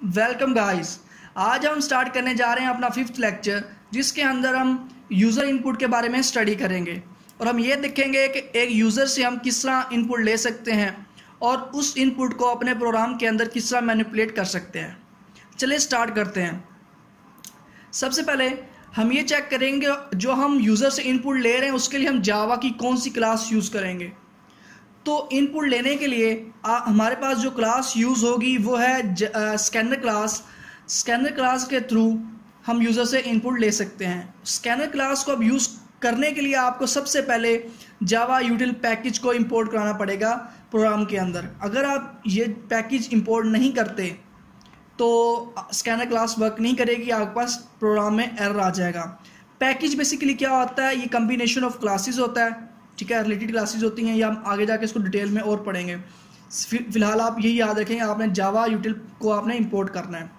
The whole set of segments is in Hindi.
Welcome guys. आज हम स्टार्ट करने जा रहे हैं अपना 5th लेक्चर, जिसके अंदर हम यूज़र इनपुट के बारे में स्टडी करेंगे और हम ये देखेंगे कि एक यूज़र से हम किस तरह इनपुट ले सकते हैं और उस इनपुट को अपने प्रोग्राम के अंदर किस तरह मैनिपुलेट कर सकते हैं। चलिए स्टार्ट करते हैं। सबसे पहले हम ये चेक करेंगे जो हम यूज़र से इनपुट ले रहे हैं उसके लिए हम जावा की कौन सी क्लास यूज़ करेंगे। तो इनपुट लेने के लिए हमारे पास जो क्लास यूज़ होगी वो है स्कैनर क्लास। स्कैनर क्लास के थ्रू हम यूज़र से इनपुट ले सकते हैं। स्कैनर क्लास को अब यूज़ करने के लिए आपको सबसे पहले जावा यूटिल पैकेज को इंपोर्ट कराना पड़ेगा प्रोग्राम के अंदर। अगर आप ये पैकेज इंपोर्ट नहीं करते तो स्कैनर क्लास वर्क नहीं करेगी, आपके पास प्रोग्राम में एरर आ जाएगा। पैकेज बेसिकली क्या होता है, ये कम्बिनेशन ऑफ क्लासेस होता है, ठीक है, रिलेटेड क्लासेस होती हैं, या हम आगे जाके इसको डिटेल में और पढ़ेंगे। फिलहाल आप यही याद रखें, आपने जावा यूटिल को आपने इंपोर्ट करना है।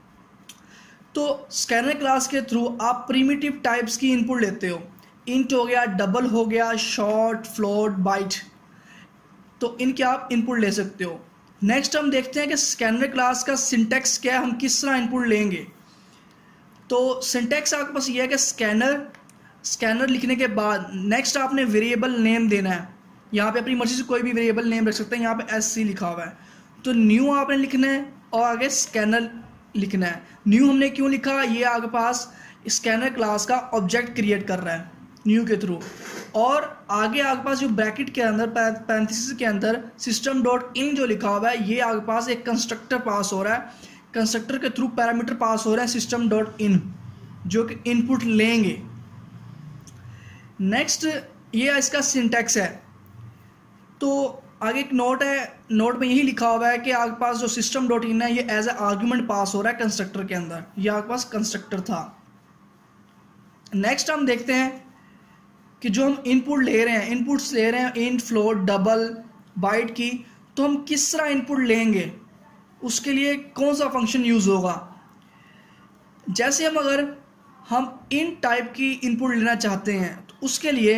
तो स्कैनर क्लास के थ्रू आप प्रिमिटिव टाइप्स की इनपुट लेते हो। इंट हो गया, डबल हो गया, शॉर्ट, फ्लोट, बाइट, तो इनके आप इनपुट ले सकते हो। नेक्स्ट हम देखते हैं कि स्कैनर क्लास का सिंटैक्स क्या है, हम किस तरह इनपुट लेंगे। तो सिंटैक्स आपके पास ये है कि स्कैनर लिखने के बाद नेक्स्ट आपने वेरिएबल नेम देना है। यहाँ पे अपनी मर्जी से कोई भी वेरिएबल नेम रख सकते हैं। यहाँ पे SC लिखा हुआ है, तो न्यू आपने लिखना है और आगे स्कैनर लिखना है। न्यू हमने क्यों लिखा, ये आपके पास स्कैनर क्लास का ऑब्जेक्ट क्रिएट कर रहा है न्यू के थ्रू। और आगे आपके पास जो ब्रैकेट के अंदर पैरेंथेसिस के अंदर system.in जो लिखा हुआ है, ये आपके पास एक कंस्ट्रक्टर पास हो रहा है। कंस्ट्रक्टर के थ्रू पैरामीटर पास हो रहा है system.in, जो कि इनपुट लेंगे। नेक्स्ट ये इसका सिंटैक्स है। तो आगे एक नोट है, नोट में यही लिखा हुआ है कि आपके पास जो system.in है ये एज ए आर्ग्यूमेंट पास हो रहा है कंस्ट्रक्टर के अंदर। ये आपके पास कंस्ट्रक्टर था। नेक्स्ट हम देखते हैं कि जो हम इनपुट ले रहे हैं, इनपुट्स ले रहे हैं इंट, फ्लोट, डबल, बाइट की, तो हम किस तरह इनपुट लेंगे, उसके लिए कौन सा फंक्शन यूज़ होगा। जैसे अगर हम इन टाइप की इनपुट लेना चाहते हैं तो उसके लिए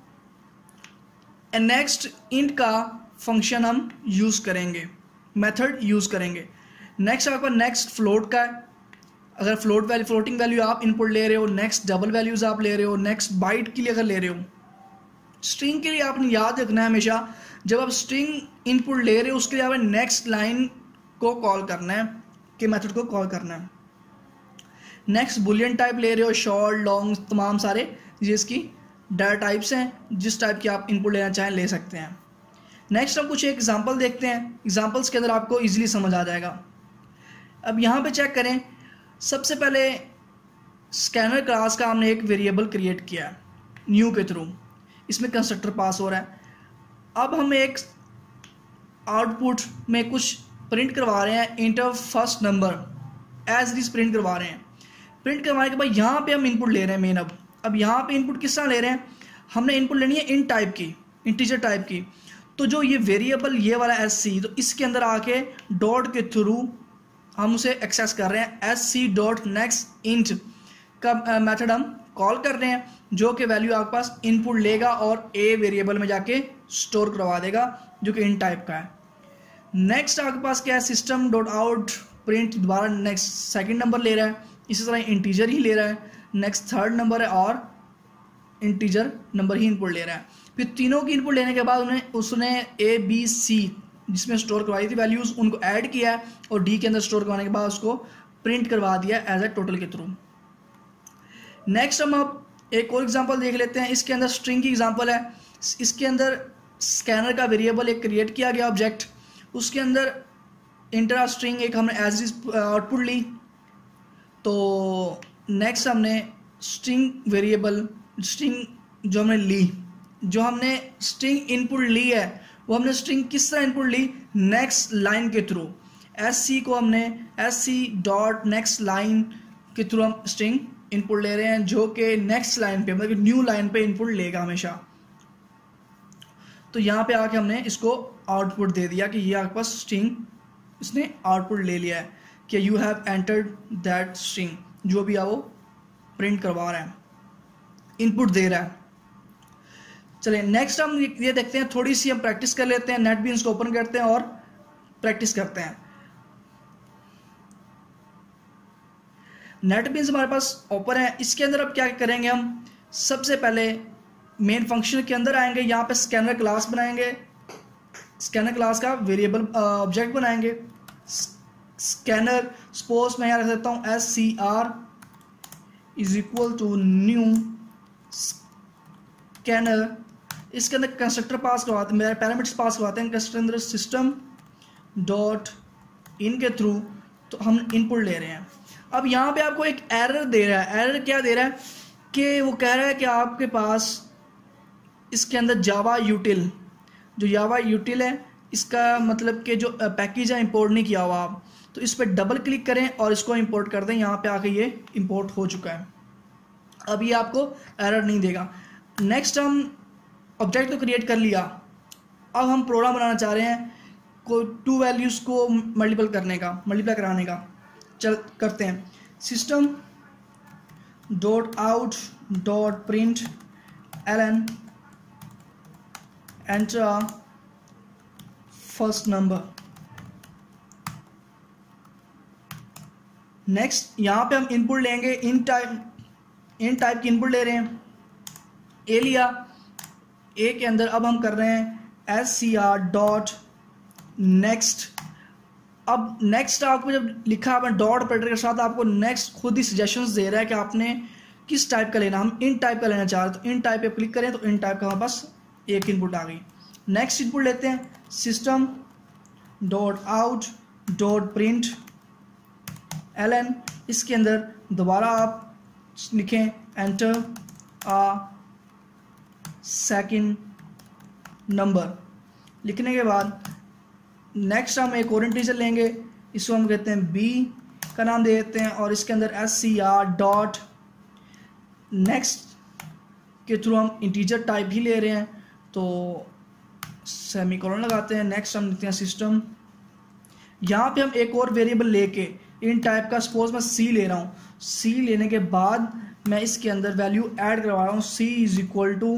नेक्स्ट इंट का फंक्शन हम यूज़ करेंगे, मेथड यूज़ करेंगे। नेक्स्ट आपका नेक्स्ट फ्लोट का है, अगर फ्लोटिंग वैल्यू आप इनपुट ले रहे हो। नेक्स्ट डबल वैल्यूज़ आप ले रहे हो। नेक्स्ट बाइट के लिए अगर ले रहे हो। स्ट्रिंग के लिए आपने याद रखना है हमेशा, जब आप स्ट्रिंग इनपुट ले रहे हो उसके लिए आपने नेक्स्ट लाइन को कॉल करना है, कि मेथड को कॉल करना है। नेक्स्ट बुलियन टाइप ले रहे हो, शॉर्ट, लॉन्ग, तमाम सारे जिसकी डाटा टाइप्स हैं, जिस टाइप की आप इनपुट लेना चाहें ले सकते हैं। नेक्स्ट हम कुछ एग्जांपल देखते हैं, एग्जांपल्स के अंदर आपको इजीली समझ आ जाएगा। अब यहाँ पे चेक करें, सबसे पहले स्कैनर क्लास का हमने एक वेरिएबल क्रिएट किया है न्यू के थ्रू, इसमें कंस्ट्रक्टर पास हो रहा है। अब हम एक आउटपुट में कुछ प्रिंट करवा रहे हैं, enter first number as it is print करवा रहे हैं। प्रिंट करवाने के बाद यहाँ पे हम इनपुट ले रहे हैं मेन। अब यहाँ पे इनपुट किस तरह ले रहे हैं, हमने इनपुट लेनी है इन टाइप की, इंटीजर टाइप की। तो जो ये वेरिएबल ये वाला SC, तो इसके अंदर आके डॉट के थ्रू हम उसे एक्सेस कर रहे हैं। SC.NextInt का मेथड हम कॉल कर रहे हैं, जो कि वैल्यू आपके पास इनपुट लेगा और A वेरिएबल में जाके स्टोर करवा देगा, जो कि इन टाइप का है। नेक्स्ट आपके पास क्या है, system.out प्रिंट दोबारा नेक्स्ट सेकंड नंबर ले रहा है, इसी तरह इंटीजर ही ले रहा है। नेक्स्ट थर्ड नंबर है और इंटीजर नंबर ही इनपुट ले रहा है। फिर तीनों की इनपुट लेने के बाद उसने ABC जिसमें स्टोर करवाई थी वैल्यूज़, उनको ऐड किया है और D के अंदर स्टोर करवाने के बाद उसको प्रिंट करवा दिया एज ए टोटल के थ्रू। नेक्स्ट हम अब एक और एग्जांपल देख लेते हैं। इसके अंदर स्ट्रिंग की एग्जांपल है। इसके अंदर स्कैनर का वेरिएबल एक क्रिएट किया गया ऑब्जेक्ट, उसके अंदर इंटर स्ट्रिंग एक हमने एज इज आउटपुट ली। तो नेक्स्ट हमने स्ट्रिंग वेरिएबल, स्ट्रिंग जो हमने ली, जो हमने स्ट्रिंग इनपुट ली है, वो हमने स्ट्रिंग किस तरह इनपुट ली, नेक्स्ट लाइन के थ्रू। SC को हमने SC.NextLine के थ्रू हम स्ट्रिंग इनपुट ले रहे हैं, जो कि नेक्स्ट लाइन पे, मतलब न्यू लाइन पे इनपुट लेगा हमेशा। तो यहाँ पे आके हमने इसको आउटपुट दे दिया कि ये आपके पास स्ट्रिंग इसने आउटपुट ले लिया है कि you have entered that string, जो भी है वो प्रिंट करवा रहा है, इनपुट दे रहा है। चलिए नेक्स्ट हम ये देखते हैं, थोड़ी सी हम प्रैक्टिस कर लेते हैं। नेटबीन्स को ओपन करते हैं और प्रैक्टिस करते हैं। नेट बीन्स हमारे पास ओपन है। इसके अंदर अब क्या करेंगे हम, सबसे पहले मेन फंक्शन के अंदर आएंगे, यहाँ पे स्कैनर क्लास बनाएंगे, स्कैनर क्लास का वेरिएबल ऑब्जेक्ट बनाएंगे। स्कैनर सपोज मैं यहाँ रख देता हूँ SCR is equal to new scanner. इसके अंदर कंस्ट्रक्टर पास करवाते हैं, मेरे पैरामीटर्स पास करवाते हैं कंस्ट्रक्टर अंदर सिस्टम डॉट इन के थ्रू, तो हम इनपुट ले रहे हैं। अब यहाँ पे आपको एक एरर दे रहा है। एरर क्या दे रहा है कि वो कह रहा है कि आपके पास इसके अंदर जावा यूटिल, जो जावा यूटिल है इसका मतलब कि जो पैकेज है इंपोर्ट नहीं किया हुआ आप, तो इस पर डबल क्लिक करें और इसको इंपोर्ट कर दें। यहाँ पे आके ये इंपोर्ट हो चुका है, अब ये आपको एरर नहीं देगा। नेक्स्ट हम ऑब्जेक्ट तो क्रिएट कर लिया, अब हम प्रोग्राम बनाना चाह रहे हैं कोई 2 वैल्यूज़ को मल्टीप्लाई कराने का। चल करते हैं, system dot out dot println enter first number. Next यहाँ पे हम इनपुट लेंगे, इन टाइप की इनपुट ले रहे हैं। ए लिया, ए के अंदर अब हम कर रहे हैं SCR डॉट नेक्स्ट। अब नेक्स्ट आपको जब लिखा आपने डॉट ऑपरेटर के साथ, आपको नेक्स्ट खुद ही सजेशंस दे रहा है कि आपने किस टाइप का लेना। हम इन टाइप का लेना चाह रहे हैं, तो इन टाइप पे क्लिक करें तो इन टाइप का हमारे पास एक इनपुट आ गई। नेक्स्ट इनपुट लेते हैं, system dot out dot println. इसके अंदर दोबारा आप लिखें एंटर आ सेकंड नंबर। लिखने के बाद नेक्स्ट हम एक और इंटीजर लेंगे, इसको हम कहते हैं बी का नाम दे देते हैं, और इसके अंदर SCR डॉट नेक्स्ट के थ्रू हम इंटीजर टाइप ही ले रहे हैं, तो सेमीकोलन लगाते हैं। नेक्स्ट हम लिखते हैं सिस्टम, यहाँ पे हम एक और वेरिएबल लेके इन टाइप का, सपोज मैं C ले रहा हूँ, C लेने के बाद मैं इसके अंदर वैल्यू ऐड करवा रहा हूँ, C is equal to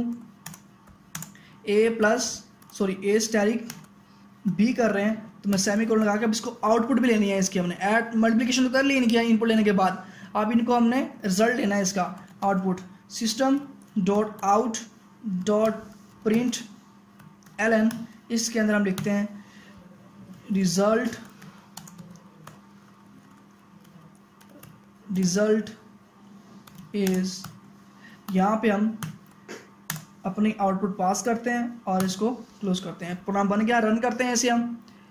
A static B कर रहे हैं, तो मैं सेमीकोलन लगा के अब इसको आउटपुट भी लेनी है इसकी। हमने ऐड मल्टीप्लिकेशन तो कर ली नहीं किया इनपुट लेने के बाद, अब इनको हमने रिजल्ट लेना है इसका output. System dot out dot println, इसके अंदर हम लिखते हैं रिजल्ट इज, यहाँ पे हम अपनी आउटपुट पास करते हैं और इसको क्लोज करते हैं। प्रोग्राम बन गया, रन करते हैं इसे हम।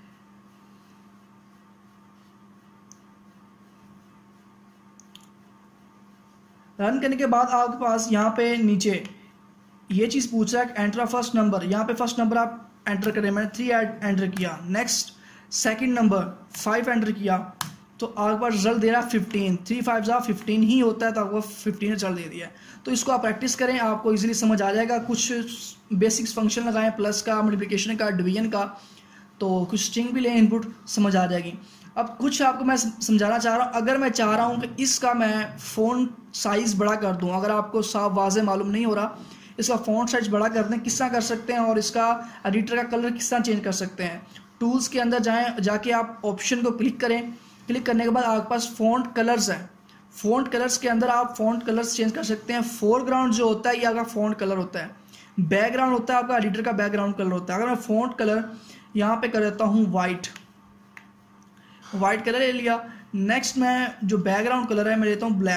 रन करने के बाद आपके पास यहाँ पे नीचे ये चीज़ पूछ रहा है एंटर फर्स्ट नंबर। यहाँ पे फर्स्ट नंबर आप एंटर करें, मैंने 3 एंटर किया। नेक्स्ट सेकंड नंबर 5 एंटर किया, तो आपके पास रिजल्ट दे रहा है 15। 3 5 15 ही होता है, तो आपको 15 रिजल्ट दे दिया है। तो इसको आप प्रैक्टिस करें, आपको इजीली समझ आ जाएगा। कुछ बेसिक्स फंक्शन लगाएं, प्लस का, मल्टीप्लिकेशन का, डिवीजन का, तो कुछ स्ट्रिंग भी लें, इनपुट समझ आ जाएगी। अब कुछ आपको मैं समझाना चाह रहा हूँ। अगर मैं चाह रहा हूँ कि इसका मैं फ़ॉन्ट साइज़ बड़ा कर दूँ, अगर आपको साफ वाज़े मालूम नहीं हो रहा, इसका फ़ॉन्ट साइज़ बड़ा कर दें, किस तरह कर सकते हैं, और इसका एडिटर का कलर किस तरह चेंज कर सकते हैं। टूल्स के अंदर जाके आप ऑप्शन को क्लिक करें। क्लिक करने के बाद आपके पास फ़ॉन्ट कलर्स है। फ़ॉन्ट कलर्स के अंदर आप फ़ॉन्ट कलर्स चेंज कर सकते हैं। फोरग्राउंड जो होता है ये आपका फ़ॉन्ट कलर होता है, बैकग्राउंड होता है आपका एडिटर का बैकग्राउंड कलर होता है। अगर मैं फ़ॉन्ट कलर यहाँ पे कर देता हूँ वाइट कलर ले लिया। नेक्स्ट मैं जो बैकग्राउंड कलर है मैं लेता हूँ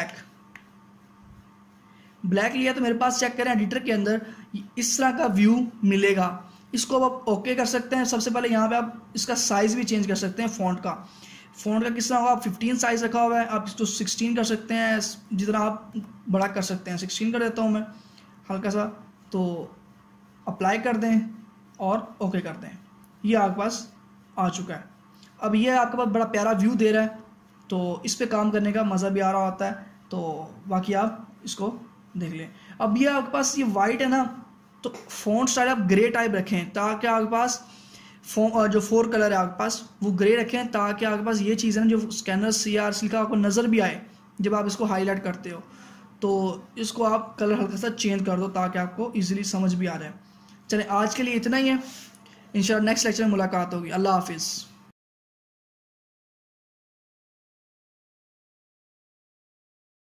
ब्लैक लिया, तो मेरे पास चेक करें एडिटर के अंदर इस तरह का व्यू मिलेगा। इसको अब आप ओके कर सकते हैं। सबसे पहले यहाँ पे आप इसका साइज़ भी चेंज कर सकते हैं। फ़ॉन्ट का किस तरह होगा, 15 साइज़ रखा हुआ है, आप इसको 16 कर सकते हैं, जितना आप बड़ा कर सकते हैं। 16 कर देता हूँ मैं हल्का सा, तो अप्लाई कर दें और ओके कर दें। ये आपके पास आ चुका है। अब ये आपके पास बड़ा प्यारा व्यू दे रहा है, तो इस पे काम करने का मज़ा भी आ रहा होता है। तो बाकी आप इसको देख लें। अब ये आपके पास ये वाइट है ना, तो फ़ॉन्ट स्टाइल आप ग्रे टाइप रखें, ताकि आपके पास जो 4 कलर है आपके पास वो ग्रे रखें, ताकि आपके पास ये चीज़ है ना जो स्कैनर CR का आपको नज़र भी आए जब आप इसको हाईलाइट करते हो। तो इसको आप कलर हल्का सा चेंज कर दो ताकि आपको इजीली समझ भी आ जाए। चलें, आज के लिए इतना ही है। इंशाल्लाह नेक्स्ट लेक्चर में मुलाकात होगी। अल्लाह हाफिज़।